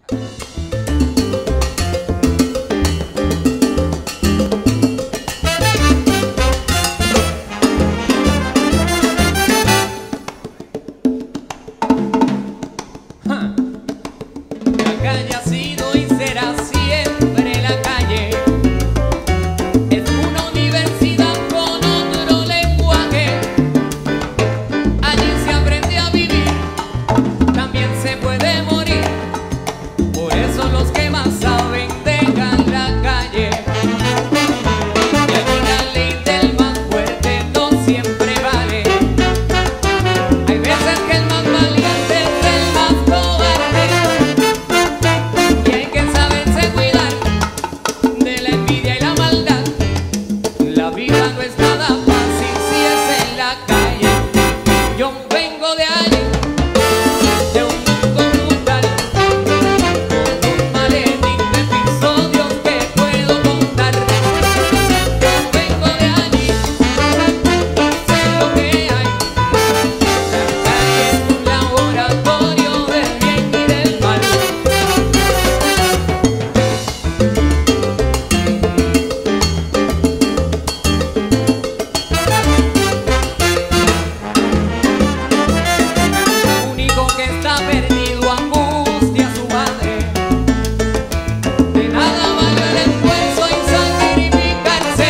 La calle ha sido y será siempre la calle. Es una universidad con otro lenguaje. Allí se aprende a vivir, también se puede morir. Por eso los que más saben dejan la calle. Y aquí la ley del más fuerte no siempre vale. Hay veces que el más valiente es el más cobarde. Y hay que saberse cuidar de la envidia y la maldad. La vida no es nada fácil si es en la calle. Yo vengo de allí, de un mundo brutal, con un maletín de episodios que puedo contar. Yo vengo de allí, sé lo que hay. La calle es un laboratorio del bien y del mal. Único que está perdido angustia a su madre. De nada vale el esfuerzo y sacrificarse.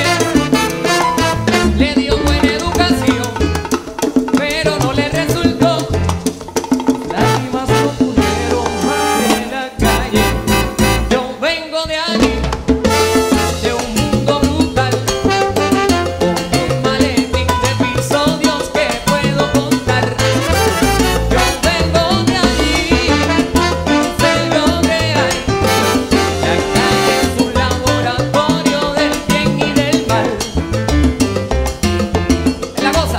Le dio buena educación, pero no le resultó. Lágrimas no pudieron más en la calle. Yo vengo de allí, de un mundo brutal, con un maletín de episodios que puedo contar. Yo vengo de allí, sé lo que hay. La calle es un laboratorio del bien y del mal. Es la cosa.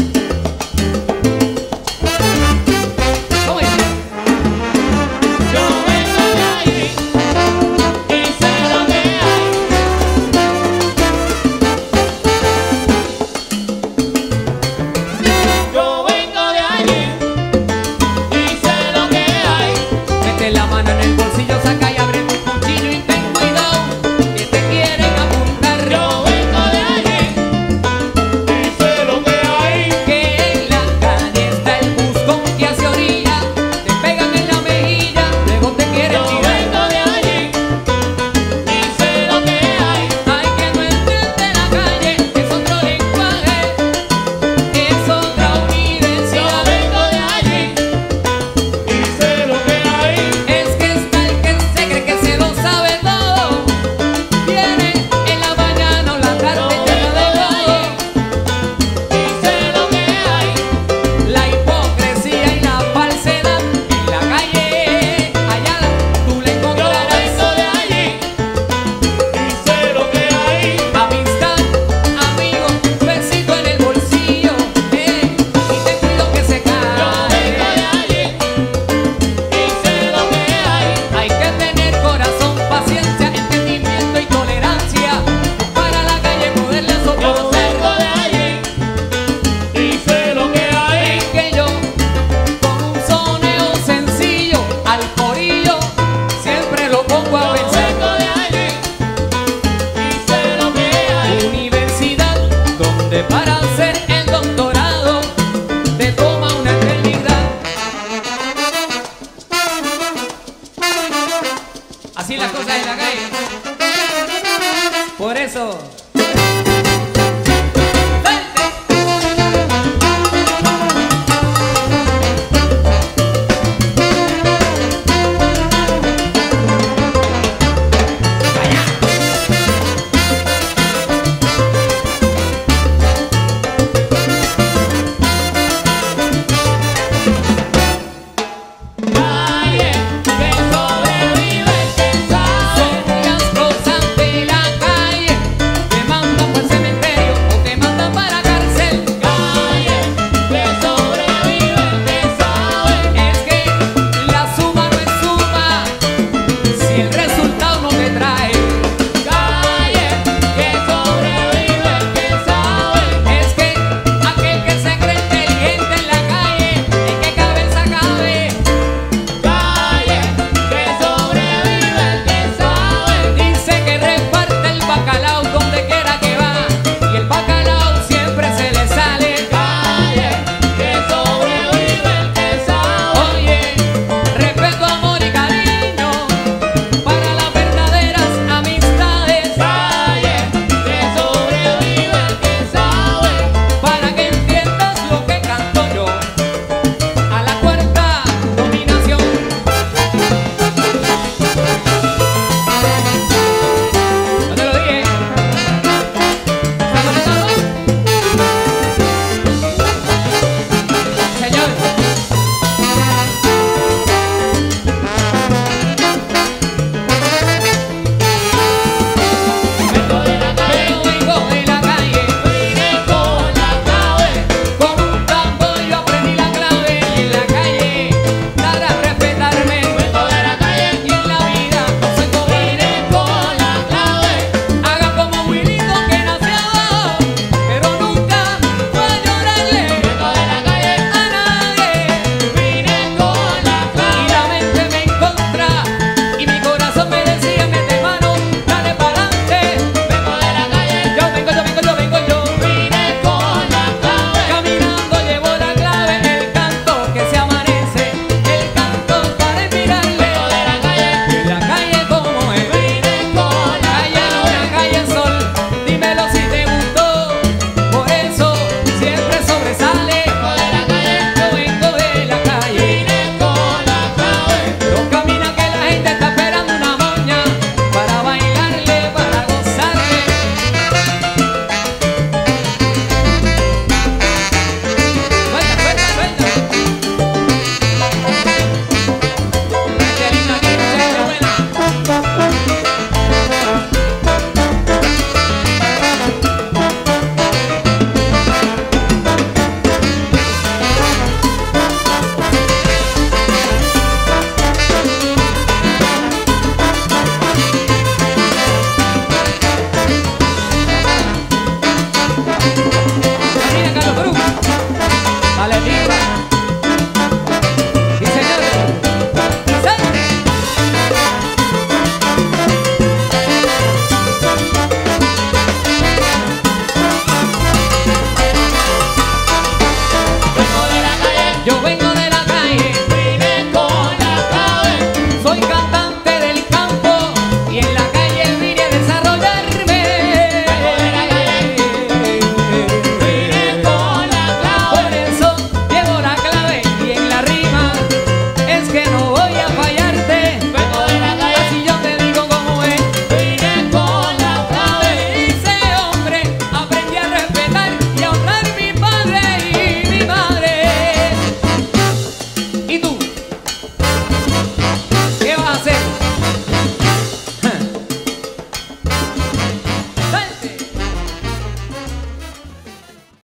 ¿Cómo es? Yo vengo de allí y sé lo que hay. Yo vengo de allí y sé lo que hay. Mete la mano en el bolsillo, saca y abre tu cuchillo y ten cuidado, que te quieren apuntar. Yo vengo de allí y sé lo que hay. Que en la calle está el buscón que hace orilla, te pegan en la mejilla, luego te quieren tirar. Yo vengo de allí y sé lo que hay. Hay que no entiende la calle, es otro lenguaje, es otra universidad. Yo vengo de allí y sé lo que hay. Es que está el que se cree que se lo sabe todo. Viene en la mañana o la tarde lleno de todo. Y sé lo que hay. La hipocresía y la falsedad en la calle, allá tú le encontrarás. Yo vengo de allí y sé lo que hay. Amistad, amigo, besito en el bolsillo, y te cuido que se cae. Yo vengo de allí y sé lo que hay. Hay que tener corazón, paciencia, entendimiento y tolerancia para la calle poderla soportar. Yo vengo de allí y sé lo que hay. Que yo con un soneo sencillo al corillo siempre lo pongo a vencer. Yo vengo de allí y sé lo que hay. Universidad donde para hacer el doctorado te toma una eternidad. Así las cosas en la calle. Por eso